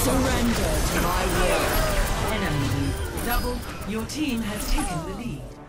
Surrender to my will. Enemy double. Your team has taken the lead.